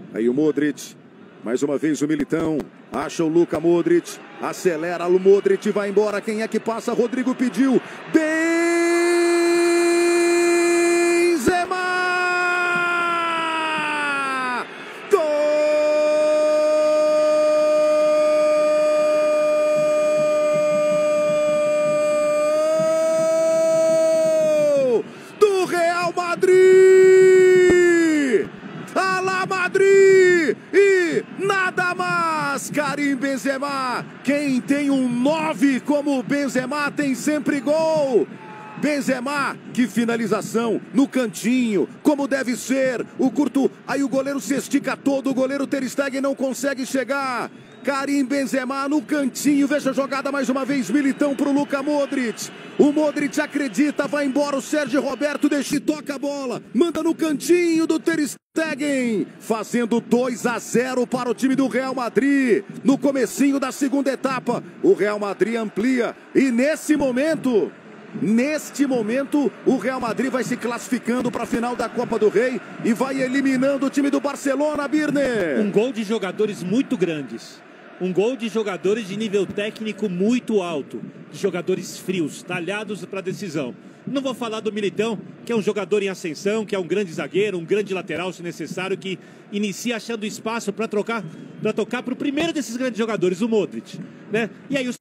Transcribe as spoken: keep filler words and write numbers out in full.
Aí o Modric, mais uma vez o Militão, acha o Luka Modric, acelera o Modric, vai embora, quem é que passa? Rodrigo pediu, Benzema! Gol do Real Madrid! Alá Madrid! E nada mais! Karim Benzema! Quem tem um nove como Benzema tem sempre gol! Benzema, que finalização no cantinho, como deve ser, o curto, aí o goleiro se estica todo, o goleiro Ter Stegen não consegue chegar. Karim Benzema no cantinho, veja a jogada mais uma vez, Militão pro Luka Modric. O Modric acredita, vai embora o Sérgio Roberto, deixa e toca a bola, manda no cantinho do Ter Stegen, fazendo dois a zero para o time do Real Madrid. No comecinho da segunda etapa, o Real Madrid amplia e nesse momento... Neste momento, o Real Madrid vai se classificando para a final da Copa do Rei e vai eliminando o time do Barcelona, Birner. Um gol de jogadores muito grandes. Um gol de jogadores de nível técnico muito alto. De jogadores frios, talhados para a decisão. Não vou falar do Militão, que é um jogador em ascensão, que é um grande zagueiro, um grande lateral, se necessário, que inicia achando espaço para trocar, para tocar para o primeiro desses grandes jogadores, o Modric, né? E aí os